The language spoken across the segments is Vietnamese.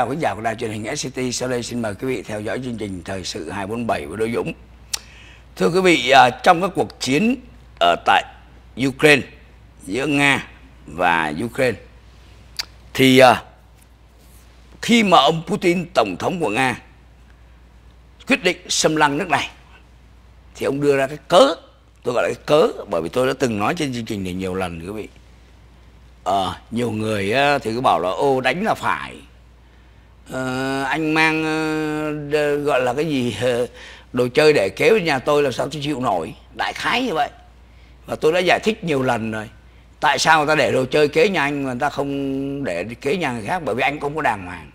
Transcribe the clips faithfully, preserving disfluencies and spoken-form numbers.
chào quý giả của đài truyền hình ét xê tê. Sau đây xin mời quý vị theo dõi chương trình Thời sự hai bốn bảy của Đỗ Dũng. Thưa quý vị, trong các cuộc chiến ở tại Ukraine, giữa Nga và Ukraine, thì khi mà ông Putin, tổng thống của Nga, quyết định xâm lăng nước này, thì ông đưa ra cái cớ, tôi gọi là cái cớ, bởi vì tôi đã từng nói trên chương trình này nhiều lần quý vị. Ờ, nhiều người thì cứ bảo là ô đánh là phải, ờ, anh mang uh, gọi là cái gì uh, đồ chơi để kế bên nhà tôi làm sao tôi chịu nổi, đại khái như vậy. Và tôi đã giải thích nhiều lần rồi, tại sao người ta để đồ chơi kế nhà anh mà người ta không để kế nhà người khác, bởi vì anh không có đàng hoàng.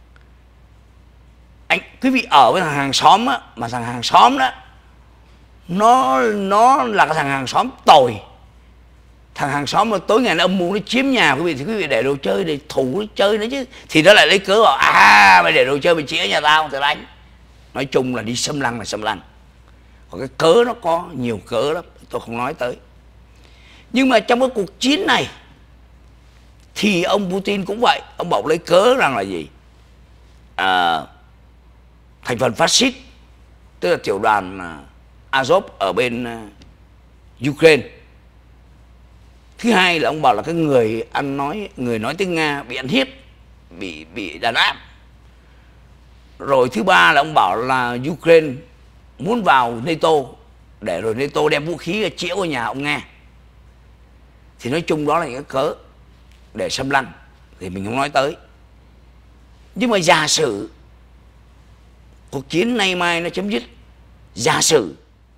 Anh quý vị ở với thằng hàng xóm á, mà thằng hàng xóm đó nó nó là cái thằng hàng xóm tồi. Thằng hàng xóm mà tối ngày nó âm mưu nó chiếm nhà quý vị, thì quý vị để đồ chơi để thủ chơi nữa chứ, thì nó lại lấy cớ bảo à mày để đồ chơi mày chĩa nhà tao thì đánh. Nói chung là đi xâm lăng là xâm lăng, còn cái cớ nó có nhiều cớ lắm, tôi không nói tới. Nhưng mà trong cái cuộc chiến này thì ông Putin cũng vậy, ông bảo lấy cớ rằng là gì, à, thành phần phát xít, tức là tiểu đoàn Azov ở bên uh, Ukraine. Thứ hai là ông bảo là cái người ăn nói người nói tiếng Nga bị ăn hiếp, bị bị đàn áp. Rồi thứ ba là ông bảo là Ukraine muốn vào NATO để rồi NATO đem vũ khí chĩa vào nhà ông Nga. Thì nói chung đó là những cái cớ để xâm lăng, thì mình không nói tới. Nhưng mà giả sử cuộc chiến nay mai nó chấm dứt, giả sử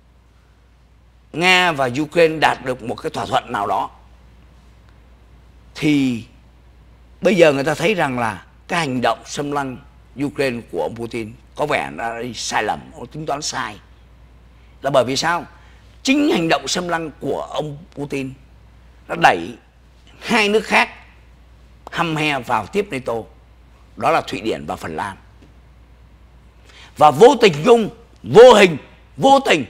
Nga và Ukraine đạt được một cái thỏa thuận nào đó, thì bây giờ người ta thấy rằng là cái hành động xâm lăng Ukraine của ông Putin có vẻ đã sai lầm, ông tính toán sai. Là bởi vì sao? Chính hành động xâm lăng của ông Putin nó đẩy hai nước khác hăm he vào tiếp NATO, đó là Thụy Điển và Phần Lan. Và vô tình chung, vô hình, vô tình,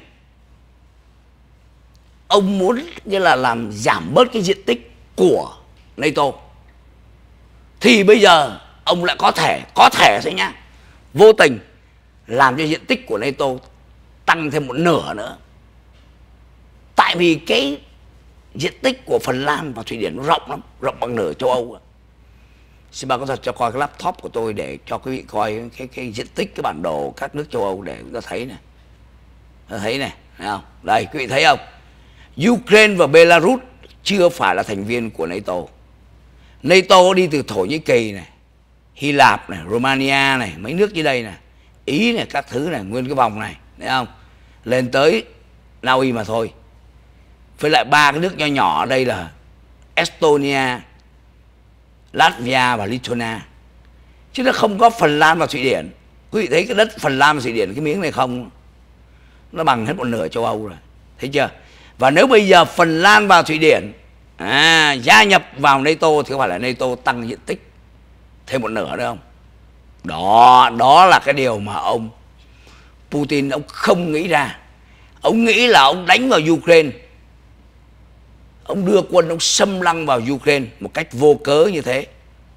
ông muốn như là làm giảm bớt cái diện tích của NATO. Thì bây giờ ông lại có thể, có thể thôi nhá, vô tình làm cho diện tích của NATO tăng thêm một nửa nữa. Tại vì cái diện tích của Phần Lan và Thụy Điển nó rộng lắm, rộng bằng nửa châu Âu. Xin bà có thật cho coi cái laptop của tôi để cho quý vị coi cái, cái, cái diện tích, cái bản đồ các nước châu Âu để chúng ta thấy này. Ta thấy này, thấy không? Đây, quý vị thấy không? Ukraine và Belarus chưa phải là thành viên của NATO. NATO đi từ Thổ Nhĩ Kỳ này, Hy Lạp này, Romania này, mấy nước dưới đây này, Ý này, các thứ này, nguyên cái vòng này, thấy không? Lên tới Na Uy mà thôi. Với lại ba cái nước nhỏ nhỏ ở đây là Estonia, Latvia và Lithuania. Chứ nó không có Phần Lan và Thụy Điển. Quý vị thấy cái đất Phần Lan và Thụy Điển, cái miếng này không, nó bằng hết một nửa châu Âu rồi. Thấy chưa? Và nếu bây giờ Phần Lan và Thụy Điển à, gia nhập vào NATO thì có phải là NATO tăng diện tích thêm một nửa nữa không? Đó, đó là cái điều mà ông Putin ông không nghĩ ra. Ông nghĩ là ông đánh vào Ukraine, ông đưa quân ông xâm lăng vào Ukraine một cách vô cớ như thế.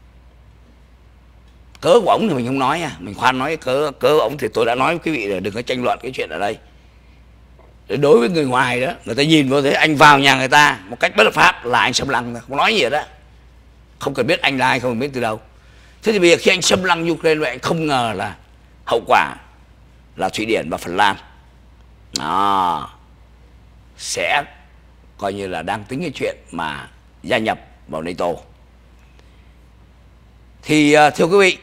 Cớ của ông thì mình không nói nha, mình khoan nói cớ cớ của ông thì tôi đã nói với quý vị là đừng có tranh luận cái chuyện ở đây. Đối với người ngoài đó, người ta nhìn vô thế anh vào nhà người ta một cách bất hợp pháp là anh xâm lăng, không nói gì ở đó, không cần biết anh là ai, không cần biết từ đâu. Thế thì bây giờ khi anh xâm lăng Ukraine vậy, anh không ngờ là hậu quả là Thụy Điển và Phần Lan đó, sẽ coi như là đang tính cái chuyện mà gia nhập vào NATO. Thì thưa quý vị,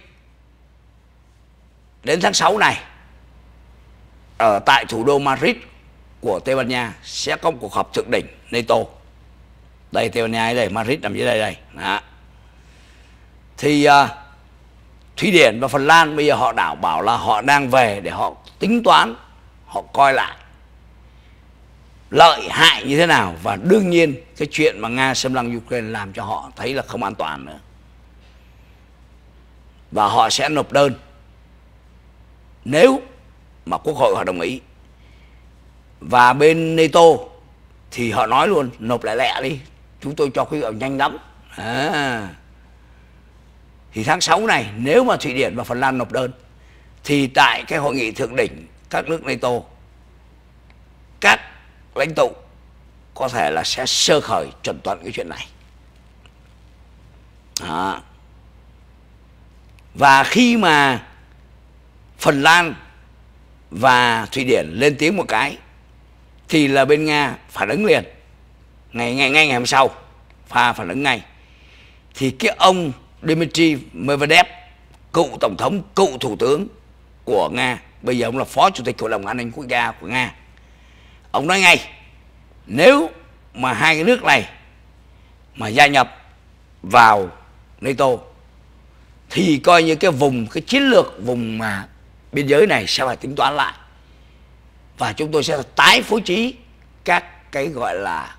đến tháng sáu này ở tại thủ đô Madrid của Tây Ban Nha sẽ có một cuộc họp thượng đỉnh NATO. Đây Tây Ban Nha đây, Madrid nằm dưới đây đây. Đó. Thì uh, Thụy Điển và Phần Lan bây giờ họ đảo bảo là họ đang về để họ tính toán, họ coi lại lợi hại như thế nào. Và đương nhiên cái chuyện mà Nga xâm lăng Ukraine làm cho họ thấy là không an toàn nữa. Và họ sẽ nộp đơn nếu mà Quốc hội họ đồng ý. Và bên NATO thì họ nói luôn nộp lại lẹ đi, chúng tôi cho quý vị nhanh lắm. À. Thì tháng sáu này nếu mà Thụy Điển và Phần Lan nộp đơn thì tại cái hội nghị thượng đỉnh các nước NATO, các lãnh tụ có thể là sẽ sơ khởi chuẩn thuận cái chuyện này. Đó. Và khi mà Phần Lan và Thụy Điển lên tiếng một cái thì là bên Nga phản ứng liền ngày ngày ngay ngày hôm sau, pha phản ứng ngay. Thì cái ông Dmitry Medvedev, cựu tổng thống, cựu thủ tướng của Nga, bây giờ ông là phó chủ tịch Hội đồng An ninh Quốc gia của Nga, ông nói ngay nếu mà hai cái nước này mà gia nhập vào NATO thì coi như cái vùng, cái chiến lược vùng mà biên giới này sẽ phải tính toán lại, và chúng tôi sẽ tái phối trí các cái gọi là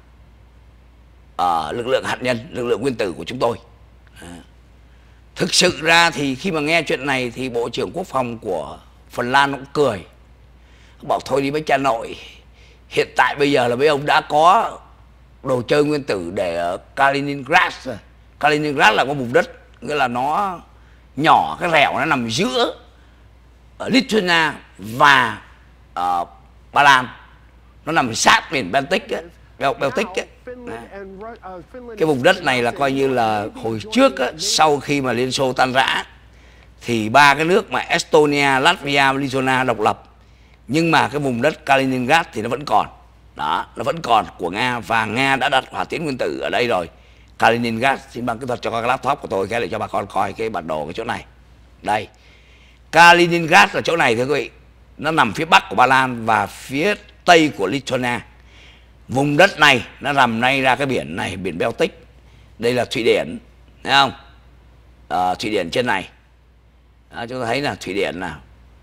uh, lực lượng hạt nhân, lực lượng nguyên tử của chúng tôi. À. Thực sự ra thì khi mà nghe chuyện này thì Bộ trưởng Quốc phòng của Phần Lan cũng cười, bảo thôi đi mấy cha nội, hiện tại bây giờ là mấy ông đã có đồ chơi nguyên tử để ở Kaliningrad rồi. Kaliningrad là có vùng đất, nghĩa là nó nhỏ, cái rẻo nó nằm giữa ở Lithuania và uh, Ba Lan, nó nằm sát biển Baltic ấy, Baltic ấy. Cái vùng đất này là coi như là hồi trước á, sau khi mà Liên Xô tan rã thì ba cái nước mà Estonia, Latvia và Lithuania độc lập, nhưng mà cái vùng đất Kaliningrad thì nó vẫn còn. Đó, nó vẫn còn của Nga, và Nga đã đặt hỏa tiễn nguyên tử ở đây rồi. Kaliningrad, xin bằng kỹ thuật cho coi cái laptop của tôi cái để cho bà con coi cái bản đồ cái chỗ này. Đây, Kaliningrad là chỗ này thưa quý vị, nó nằm phía bắc của Ba Lan và phía tây của Lithuania. Vùng đất này nó nằm ngay ra cái biển này, biển Baltic. Đây là Thụy Điển, thấy không? À, Thụy Điển trên này. Đó, chúng ta thấy là Thụy Điển nào.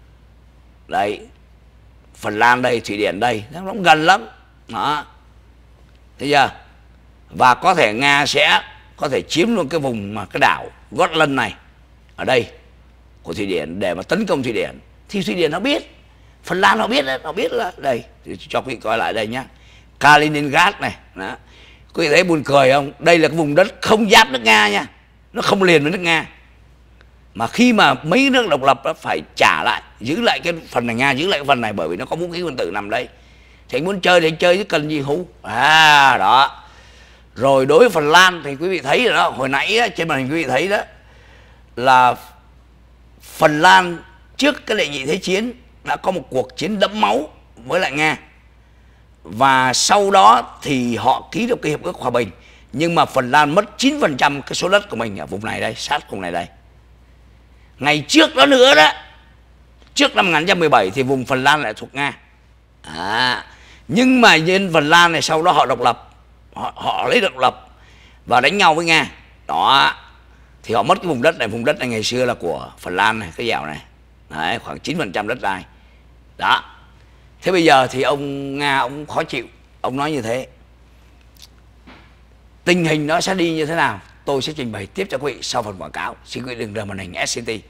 Đây, Phần Lan đây, Thụy Điển đây, nó cũng gần lắm. Đó, thấy chưa? Và có thể Nga sẽ có thể chiếm luôn cái vùng mà cái đảo Gotland này ở đây của Thụy Điển để mà tấn công Thụy Điển. Thì Thụy Điển nó biết, Phần Lan nó biết đấy, nó biết là đây, cho quý vị coi lại đây nhá. Kaliningrad này, đó. Quý vị thấy buồn cười không? Đây là cái vùng đất không giáp nước Nga nha, nó không liền với nước Nga. Mà khi mà mấy nước độc lập nó phải trả lại, giữ lại cái phần này, Nga giữ lại cái phần này, bởi vì nó có vũ khí nguyên tử nằm đây. Thì anh muốn chơi thì anh chơi chứ cần gì hú. À đó. Rồi đối với Phần Lan thì quý vị thấy rồi đó, hồi nãy đó, trên màn hình quý vị thấy đó là Phần Lan trước cái đệ nhị thế chiến đã có một cuộc chiến đẫm máu với lại Nga. Và sau đó thì họ ký được cái hiệp ước hòa bình. Nhưng mà Phần Lan mất chín phần trăm cái số đất của mình ở vùng này đây, sát vùng này đây. Ngày trước đó nữa đó, trước năm một nghìn chín trăm mười bảy thì vùng Phần Lan lại thuộc Nga. À, nhưng mà nhân Phần Lan này sau đó họ độc lập, họ, họ lấy độc lập và đánh nhau với Nga. Đó, thì họ mất cái vùng đất này. Vùng đất này ngày xưa là của Phần Lan này, cái dẻo này. Đấy, khoảng chín phần trăm đất đai. Đó. Thế bây giờ thì ông Nga ông khó chịu, ông nói như thế. Tình hình nó sẽ đi như thế nào tôi sẽ trình bày tiếp cho quý vị sau phần quảng cáo. Xin quý vị đừng rời màn hình ét xê tê.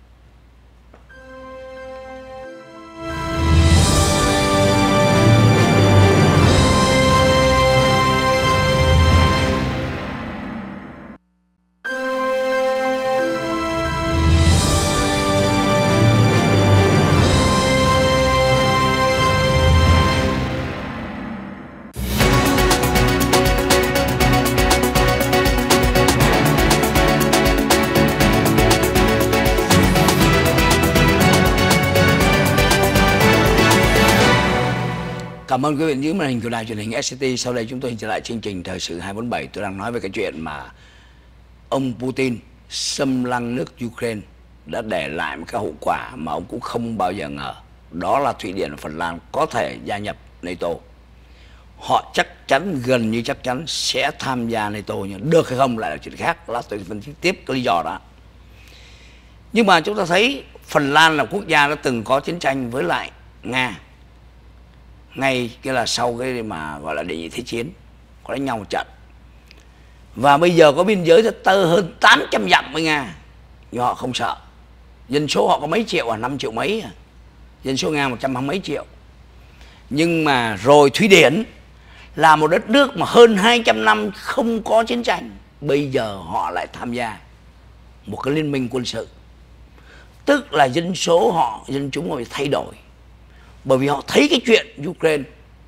Cảm ơn quý vị giữ màn hình của đài truyền hình ét xê tê. Sau đây chúng tôi trở lại chương trình Thời sự hai bốn bảy. Tôi đang nói về cái chuyện mà ông Putin xâm lăng nước Ukraine đã để lại một cái hậu quả mà ông cũng không bao giờ ngờ. Đó là Thụy Điển và Phần Lan có thể gia nhập NATO. Họ chắc chắn, gần như chắc chắn sẽ tham gia NATO, nhưng được hay không lại là chuyện khác. Lát tôi phân tích tiếp cái lý do đó. Nhưng mà chúng ta thấy Phần Lan là quốc gia đã từng có chiến tranh với lại Nga. Ngay cái là sau cái mà gọi là đệ nhị thế chiến, có đánh nhau một trận. Và bây giờ có biên giới tới hơn tám trăm dặm với Nga, nhưng họ không sợ. Dân số họ có mấy triệu à, năm triệu mấy à. Dân số Nga một trăm hai mươi mấy triệu. Nhưng mà rồi Thụy Điển là một đất nước mà hơn hai trăm năm không có chiến tranh, bây giờ họ lại tham gia. một cái liên minh quân sự. Tức là dân số họ, dân chúng họ bị thay đổi. Bởi vì họ thấy cái chuyện Ukraine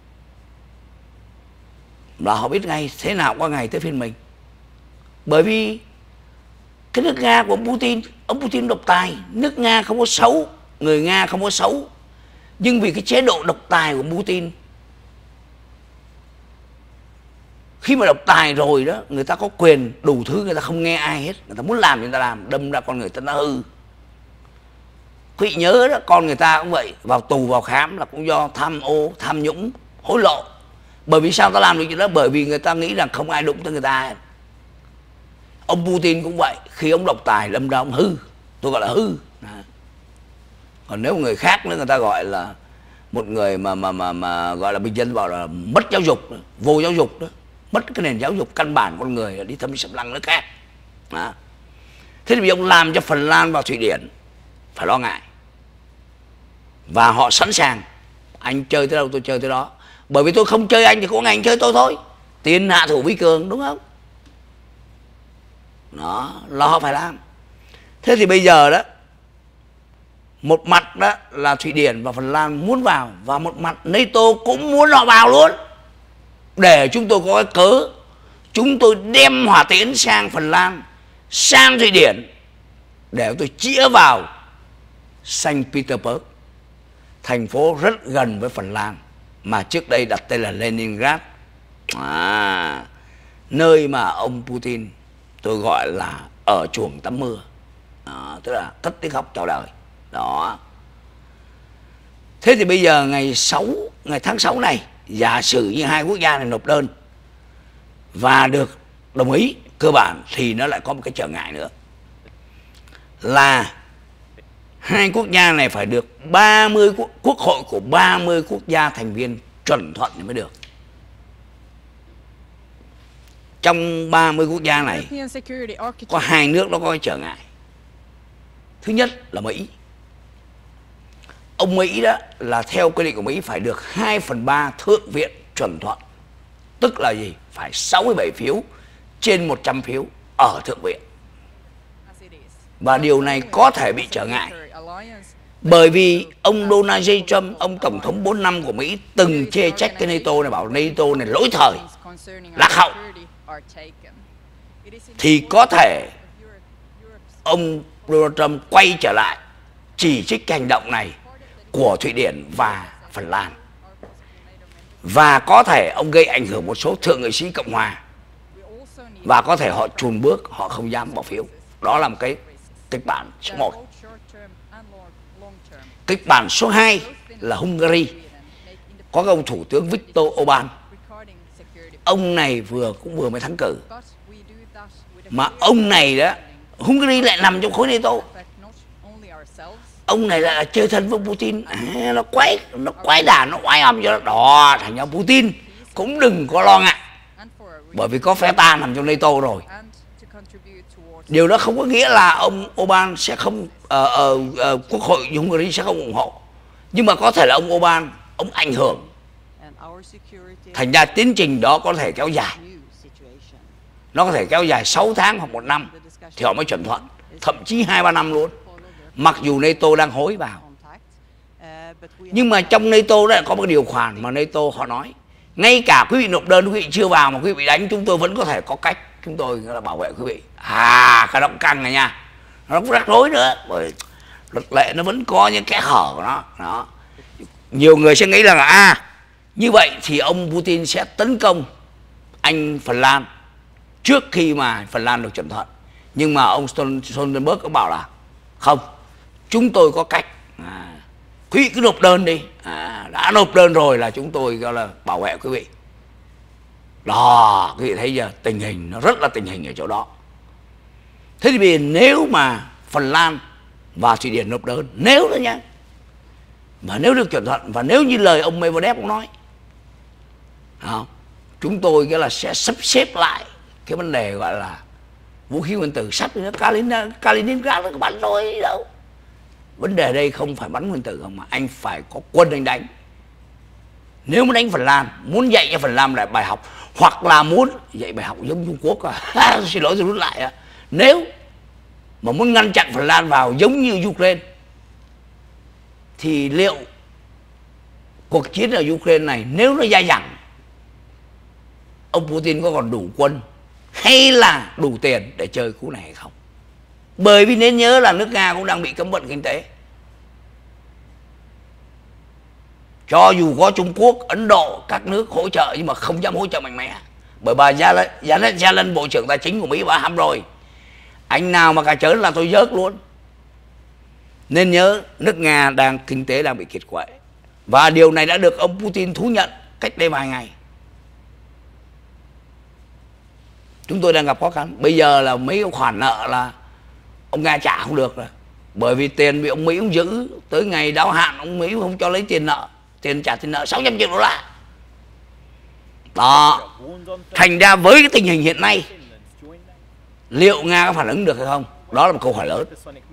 là họ biết ngay thế nào qua ngày tới phiên mình. Bởi vì cái nước Nga của Putin, ông Putin độc tài. Nước Nga không có xấu, người Nga không có xấu, nhưng vì cái chế độ độc tài của Putin, khi mà độc tài rồi đó, người ta có quyền đủ thứ, người ta không nghe ai hết, người ta muốn làm người ta làm, đâm ra con người ta nó hư. Quý vị nhớ đó, con người ta cũng vậy, vào tù vào khám là cũng do tham ô, tham nhũng, hối lộ. Bởi vì sao ta làm được chuyện đó? Bởi vì người ta nghĩ rằng không ai đụng tới người ta hết. Ông Putin cũng vậy, khi ông độc tài đâm ra ông hư, tôi gọi là hư. Còn nếu người khác nữa, người ta gọi là một người mà mà mà mà gọi là bình dân bảo là mất giáo dục, vô giáo dục đó, mất cái nền giáo dục căn bản con người, đi thâm sầm lăng nước khác. Đó. Thế thì bây giờ ông làm cho Phần Lan và Thụy Điển phải lo ngại, và họ sẵn sàng, anh chơi tới đâu tôi chơi tới đó, bởi vì tôi không chơi anh thì có ngày anh chơi tôi thôi, tiền hạ thủ vi cường, đúng không? Đó là họ phải làm. Thế thì bây giờ đó, một mặt đó là Thụy Điển và Phần Lan muốn vào, và một mặt NATO cũng muốn họ vào luôn, để chúng tôi có cái cớ chúng tôi đem hỏa tiễn sang Phần Lan, sang Thụy Điển, để tôi chĩa vào Saint Petersburg, thành phố rất gần với Phần Lan mà trước đây đặt tên là Leningrad, à, nơi mà ông Putin tôi gọi là ở chuồng tắm mưa. Đó, tức là cất tiếng khóc chào đời. Đó. Thế thì bây giờ ngày sáu, ngày tháng sáu này, giả sử như hai quốc gia này nộp đơn và được đồng ý cơ bản, thì nó lại có một cái trở ngại nữa, là hai quốc gia này phải được ba mươi quốc, quốc hội của ba mươi quốc gia thành viên chuẩn thuận thì mới được. Trong ba mươi quốc gia này có hai nước nó có cái trở ngại. Thứ nhất là Mỹ. Ông Mỹ đó là theo quy định của Mỹ phải được hai phần ba thượng viện chuẩn thuận. Tức là gì? Phải sáu mươi bảy phiếu trên một trăm phiếu ở thượng viện. Và điều này có thể bị trở ngại, bởi vì ông Donald J. Trump, ông tổng thống bốn năm của Mỹ, từng chê trách cái NATO này, bảo NATO này lỗi thời, lạc hậu. Thì có thể ông Donald Trump quay trở lại chỉ trích hành động này của Thụy Điển và Phần Lan, và có thể ông gây ảnh hưởng một số thượng nghị sĩ Cộng hòa, và có thể họ chùn bước, họ không dám bỏ phiếu. Đó là một cái kịch bản số một. Kịch bản số hai là Hungary. Có cái ông thủ tướng Viktor Orbán. Ông này vừa cũng vừa mới thắng cử, mà ông này đó, Hungary lại nằm trong khối NATO. Ông này lại là chơi thân với Putin, à, nó quái nó quái đản, nó oai âm cho nó đó. Thành ra Putin cũng đừng có lo ngại, bởi vì có phe ta nằm trong NATO rồi. Điều đó không có nghĩa là ông Orbán sẽ không uh, uh, uh, quốc hội Hungary sẽ không ủng hộ, nhưng mà có thể là ông Orbán ông ảnh hưởng, thành ra tiến trình đó có thể kéo dài. Nó có thể kéo dài sáu tháng hoặc một năm thì họ mới chuẩn thuận, thậm chí hai ba năm luôn, mặc dù NATO đang hối vào. Nhưng mà trong NATO đó có một điều khoản mà NATO họ nói, ngay cả quý vị nộp đơn, quý vị chưa vào mà quý vị đánh, chúng tôi vẫn có thể có cách, chúng tôi là bảo vệ quý vị. À, cái đó cũng căng này nha, nó cũng rắc rối nữa, bởi luật lệ nó vẫn có những kẽ hở của nó. Đó. Nhiều người sẽ nghĩ rằng là à, như vậy thì ông Putin sẽ tấn công Anh, Phần Lan trước khi mà Phần Lan được chuẩn thuận. Nhưng mà ông Stoltenberg có bảo là không, chúng tôi có cách, à, quý vị cứ nộp đơn đi, à, đã nộp đơn rồi là chúng tôi gọi là bảo vệ quý vị. Đó, quý vị thấy giờ tình hình nó rất là tình hình ở chỗ đó. Thế thì bây giờ nếu mà Phần Lan và Thụy Điển nộp đơn, nếu đó nhá, mà nếu được chuẩn thuận, và nếu như lời ông Medvedev cũng nói, không, chúng tôi cái là sẽ sắp xếp lại cái vấn đề gọi là vũ khí nguyên tử. Sắp nữa Kaliningrad, Kaliningrad nó bắn rồi đâu. Vấn đề đây không phải bắn nguyên tử không, mà anh phải có quân anh đánh. Nếu muốn đánh Phần Lan, muốn dạy cho Phần Lan lại bài học, hoặc là muốn dạy bài học giống Trung Quốc à, xin lỗi tôi rút lại à. Nếu mà muốn ngăn chặn Phần Lan vào giống như Ukraine, thì liệu cuộc chiến ở Ukraine này nếu nó dai dẳng, ông Putin có còn đủ quân hay là đủ tiền để chơi cú này hay không? Bởi vì nên nhớ là nước Nga cũng đang bị cấm vận kinh tế. Cho dù có Trung Quốc, Ấn Độ, các nước hỗ trợ nhưng mà không dám hỗ trợ mạnh mẽ. Bởi bà Janet Yellen, Bộ trưởng Tài chính của Mỹ, bà hăm rồi, anh nào mà cà chớn là tôi dớt luôn. Nên nhớ nước Nga đang kinh tế đang bị kiệt quệ. Và điều này đã được ông Putin thú nhận cách đây vài ngày. Chúng tôi đang gặp khó khăn. Bây giờ là mấy khoản nợ là ông Nga trả không được rồi. Bởi vì tiền bị ông Mỹ ông giữ, tới ngày đáo hạn ông Mỹ không cho lấy tiền nợ, tiền trả tiền nợ sáu trăm triệu đô la. Đó. Thành ra với cái tình hình hiện nay, liệu Nga có phản ứng được hay không? Đó là một câu hỏi lớn.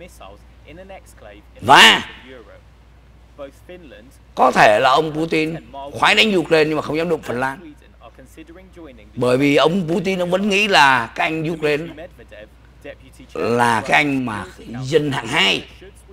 Và có thể là ông Putin khoái đánh Ukraine nhưng mà không dám đụng Phần Lan. Bởi vì ông Putin ông vẫn nghĩ là cái anh Ukraine là cái anh mà dân hạng hai,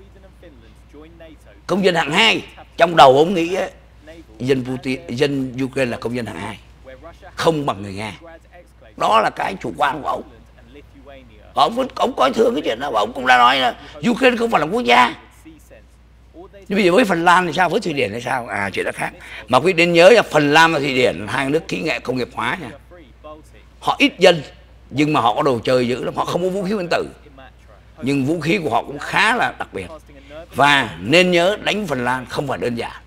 công dân hạng hai. Trong đầu ông nghĩ ấy, dân Putin, dân Ukraine là công dân hạng hai, không bằng người Nga. Đó là cái chủ quan của ông. Và ông, ông coi thường cái chuyện đó. Và ông cũng đã nói là Ukraine không phải là quốc gia. Nhưng bây giờ với Phần Lan thì sao, với Thụy Điển thì sao? À, chuyện đó khác. Mà quý vị nên nhớ là Phần Lan và Thụy Điển hai nước kỹ nghệ công nghiệp hóa nha. Họ ít dân nhưng mà họ có đồ chơi dữ lắm. Họ không có vũ khí nguyên tử, nhưng vũ khí của họ cũng khá là đặc biệt. Và nên nhớ đánh Phần Lan không phải đơn giản.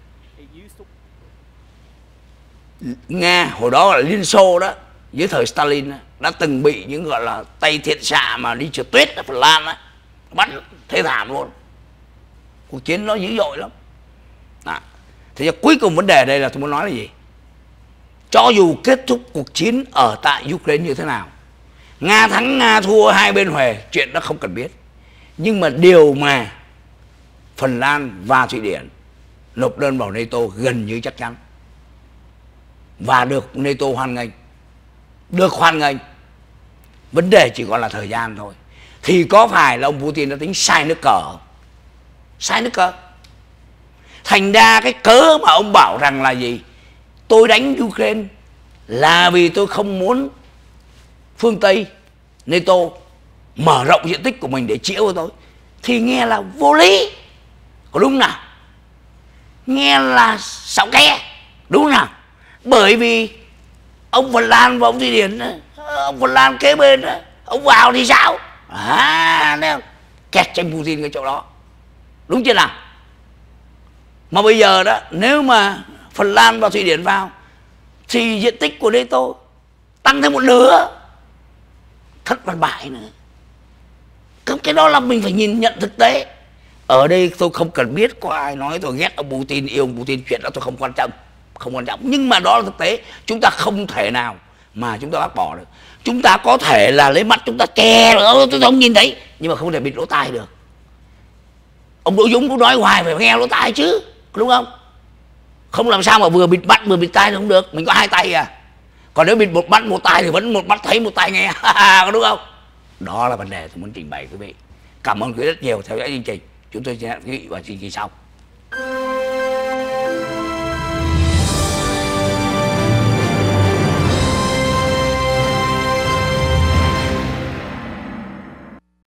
Nga hồi đó là Liên Xô đó, dưới thời Stalin đó, đã từng bị những gọi là tay thiện xạ mà đi trượt tuyết ở Phần Lan đó, bắt thế thảm luôn. Cuộc chiến nó dữ dội lắm. À, thế giờ cuối cùng vấn đề đây là tôi muốn nói là gì? Cho dù kết thúc cuộc chiến ở tại Ukraine như thế nào, Nga thắng Nga thua hai bên huề, chuyện đó không cần biết. Nhưng mà điều mà Phần Lan và Thụy Điển nộp đơn vào NATO gần như chắc chắn, và được NATO hoan nghênh, được hoan nghênh. Vấn đề chỉ còn là thời gian thôi. Thì có phải là ông Putin đã tính sai nước cờ không? Sai nước cờ. Thành ra cái cớ mà ông bảo rằng là gì, tôi đánh Ukraine là vì tôi không muốn phương Tây NATO mở rộng diện tích của mình để chĩa vào tôi, thì nghe là vô lý, có đúng nào? Nghe là xạo ke, đúng nào? Bởi vì ông Phần Lan và ông Thụy Điển, ông Phần Lan kế bên, ông vào thì sao? À, nè, kẹt tranh Putin cái chỗ đó, đúng chưa nào? Mà bây giờ đó, nếu mà Phần Lan và Thụy Điển vào thì diện tích của NATO tăng thêm một nửa, thất bại bại nữa. Cái đó là mình phải nhìn nhận thực tế. Ở đây tôi không cần biết có ai nói tôi ghét ông Putin, yêu ông Putin, chuyện đó tôi không quan trọng, không quan trọng. Nhưng mà đó là thực tế, chúng ta không thể nào mà chúng ta bác bỏ được. Chúng ta có thể là lấy mắt chúng ta che được, tôi không nhìn thấy, nhưng mà không thể bịt lỗ tai được. Ông Đỗ Dũng cũng nói hoài phải nghe lỗ tai chứ, đúng không? Không làm sao mà vừa bịt mắt vừa bịt tai không được, mình có hai tay à. Còn nếu bịt một mắt một tai thì vẫn một mắt thấy một tai nghe, có đúng không? Đó là vấn đề tôi muốn trình bày quý vị. Cảm ơn quý vị rất nhiều theo dõi chương trình. Chúng tôi sẽ hẹn quý vị vào chương trình sau.